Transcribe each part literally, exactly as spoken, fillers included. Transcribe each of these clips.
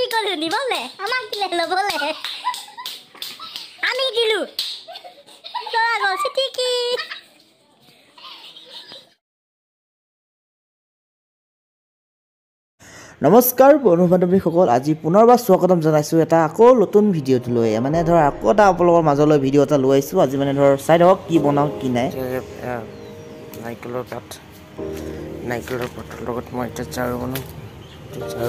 কলো নিবলে আমাক দিলে লবলে আমি দিলু তোরা গো সিটিকি নমস্কাৰ বন্ধু বান্ধৱীসকল আজি পুনৰবাৰ স্বাগতম জনাইছোঁ এটা আকৌ নতুন ভিডিঅ'টো লৈ মানে ধৰ আকৌ এটা আপোনালোকৰ মাজলৈ ভিডিঅ' এটা লৈ আহিছোঁ আজি মানে ধৰ চাই থাকক কি বনাওঁ কি নাই নাৰিকলৰ কাঠ নাৰিকলৰ পাতৰ লগত মই এটা চাৰু বনাওঁ চাৰু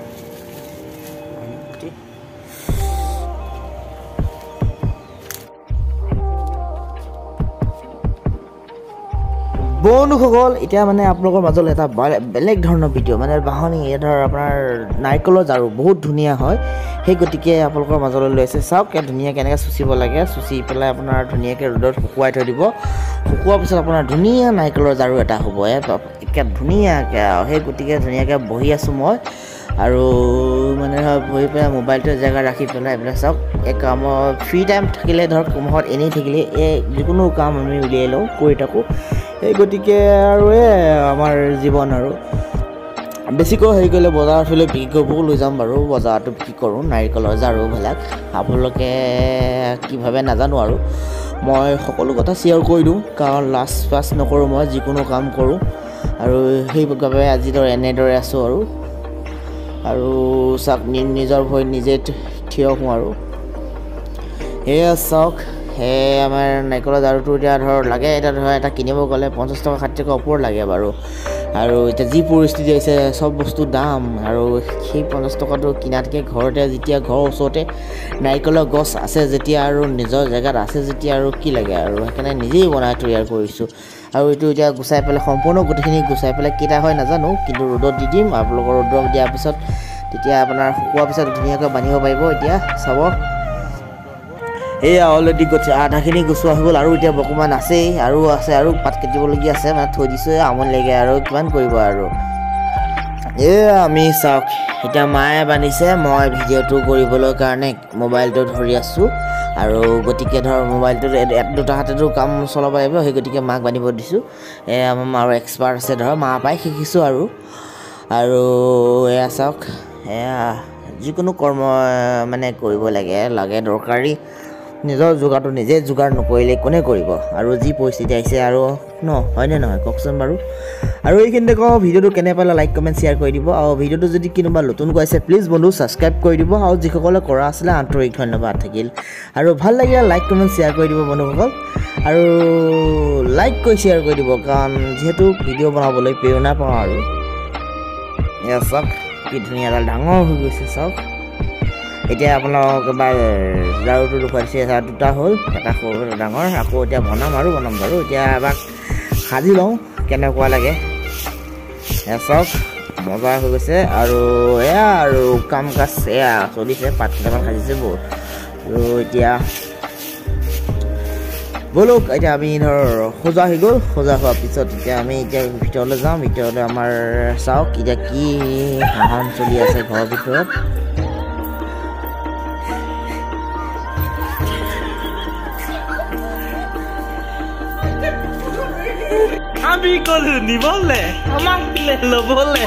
বন্ধুসকল এতিয়া মানে আপোনালোকৰ মাজলৈ এটা বেলেগ ধৰণৰ ভিডিঅ' মানে বাহনি এই ধৰ আপোনাৰ নাৰিকলৰ জাৰু বহুত ধুনীয়া হয় সেই গতিকে আপোনালোকৰ মাজলৈ লৈ আছে চাওক ইয়াত ধুনীয়া কেনেকৈ চুচিব লাগে চুচি পেলাই আপোনাৰ ধুনীয়াকৈ ৰ'দত শুকুৱাই থৈ দিব শুকোৱাৰ পিছত আপোনাৰ ধুনীয়া নাৰিকলৰ জাৰু এটা হ'ব একে ধুনীয়াকৈ আৰু সেই গতিকে ধুনীয়াকৈ বহি আছোঁ মই আৰু মানে ধৰ বহি পেলাই মোবাইলটো জেগা ৰাখি পেলাই এইবিলাক চাওক এই কামত ফ্ৰী টাইম থাকিলে ধৰক কমত এনেই থাকিলে এই যিকোনো কাম আমি উলিয়াই লওঁ কৰি থাকোঁ এই গতিকে আৰু এই আমাৰ জীৱন আৰু বেছিকৈ হেৰি কৰিলে বজাৰত হ'লে বিক্ৰী কৰিবও লৈ যাম বাৰু বজাৰতো বিক্ৰী কৰোঁ নাৰিকলৰ জাৰুবিলাক আপোনালোকে কি ভাবে নাজানো আৰু মই সকলো কথা শ্বেয়াৰ কৰি দিওঁ কাৰণ লাজ পাছ নকৰোঁ মই যিকোনো কাম কৰোঁ আৰু সেইবাবে আজি ধৰ এনেদৰে আছোঁ আৰু আৰু চাওক নিজৰ ভৰিত নিজে থিয় হওঁ আৰু সেয়া চাওক সেই আমাৰ নাৰিকলৰ জাৰুটো এতিয়া ধৰ লাগে এতিয়া ধৰ এটা কিনিব গ'লে পঞ্চাছ টকা ষাঠি টকা ওপৰত লাগে বাৰু আৰু এতিয়া যি পৰিস্থিতি আহিছে চব বস্তুৰ দাম আৰু সেই পঞ্চাছ টকাটো কিনাতকৈ ঘৰতে যেতিয়া ঘৰৰ ওচৰতে নাৰিকলৰ গছ আছে যেতিয়া আৰু নিজৰ জেগাত আছে যেতিয়া আৰু কি লাগে আৰু সেইকাৰণে নিজেই বনাই তৈয়াৰ কৰিছোঁ আৰু এইটো এতিয়া গুচাই পেলাই সম্পূৰ্ণ গোটেইখিনি গুচাই পেলাই কেইটা হয় নাজানো কিন্তু ৰ'দত দি দিম আপোনালোকৰ ৰ'দত দিয়াৰ পিছত তেতিয়া আপোনাৰ শুকোৱাৰ পিছত ধুনীয়াকৈ বান্ধিব পাৰিব এতিয়া চাব এয়া অলৰেডি গছে আধাখিনি গুচোৱা হৈ গ'ল আৰু এতিয়া অকণমান আছেই আৰু আছে আৰু পাত কাটিবলগীয়া আছে মানে থৈ দিছোঁ আমনি লাগে আৰু কিমান কৰিব আৰু এই আমি চাওক এতিয়া মায়ে বান্ধিছে মই ভিডিঅ'টো কৰিবলৈ কাৰণে মোবাইলটো ধৰি আছোঁ আৰু গতিকে ধৰ মোবাইলটোত দুটা হাতেতো কাম চলাব লাগিব সেই গতিকে মাক বান্ধিব দিছোঁ এয়া আমাৰ মাৰ এক্সপাৰ্ট আছে ধৰ মাৰ পৰাই শিকিছোঁ আৰু আৰু এয়া চাওক এয়া যিকোনো কৰ্ম মানে কৰিব লাগে লাগে দৰকাৰী নিজৰ যোগাৰটো নিজে যোগাৰ নকৰিলে কোনে কৰিব আৰু যি পৰিস্থিতি আহিছে আৰু ন হয়নে নহয় কওকচোন বাৰু আৰু এইখিনিতে কওঁ ভিডিঅ'টো কেনে পালে লাইক কমেণ্ট শ্বেয়াৰ কৰি দিব আৰু ভিডিঅ'টো যদি কোনোবা নতুনকৈ আছে প্লিজ বন্ধু ছাবস্ক্ৰাইব কৰি দিব আৰু যিসকলে কৰা আছিলে আন্তৰিক ধন্যবাদ থাকিল আৰু ভাল লাগিলে লাইক কমেণ্ট শ্বেয়াৰ কৰি দিব বন্ধুসকল আৰু লাইক কৰি শ্বেয়াৰ কৰি দিব কাৰণ যিহেতু ভিডিঅ' বনাবলৈ প্ৰেৰণা পাওঁ আৰু এয়া চাওক কি ধুনীয়া এডাল ডাঙৰ হৈ গৈছে চাওক এতিয়া আপোনালোক এবাৰ জাৰুটো দেখুৱাইছে দুটা হ'ল এটা সৰু এটা ডাঙৰ আকৌ এতিয়া বনাম আৰু বনাম বাৰু এতিয়া এবাৰ সাজি লওঁ কেনেকুৱা লাগে এয়া চাওক মজা হৈ গৈছে আৰু এয়া আৰু কাম কাজ এয়া চলিছে পাত কেইটামান সাজিছে বহুত আৰু এতিয়া ব'লক এতিয়া আমি ধৰ সজা হৈ গ'ল সজা হোৱাৰ পিছত এতিয়া আমি এতিয়া ভিতৰলৈ যাওঁ ভিতৰলৈ আমাৰ চাওক এতিয়া কি সাহন চলি আছে ঘৰৰ ভিতৰত আমি কলো নিবলে আমাক দিলে লবলে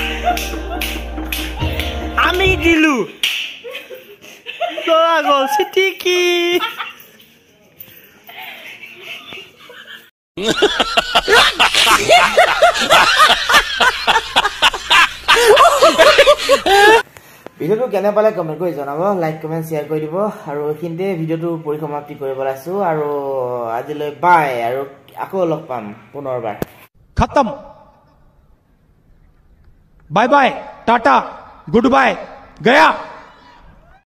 আমি দিলু তোরা গল সিটিকি ভিডিঅ'টো কেনে পালে কমেণ্ট কৰি জনাব লাইক কমেণ্ট শ্বেয়াৰ কৰি দিব আৰু এইখিনিতে ভিডিঅ'টো পৰিসমাপ্তি কৰিব ওলাইছোঁ আৰু আজিলৈ বাই আৰু আকৌ লগ পাম পুনৰবাৰ खत्म bye bye tata good bye गया।